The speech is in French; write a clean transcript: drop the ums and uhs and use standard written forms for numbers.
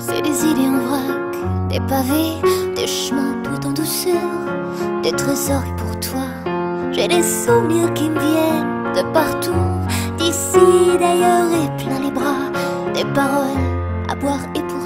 C'est des idées en vrac, des pavés, des chemins tout en douceur, des trésors et pour toi. J'ai des souvenirs qui me viennent de partout, d'ici, d'ailleurs et plein les bras, des paroles à boire et pour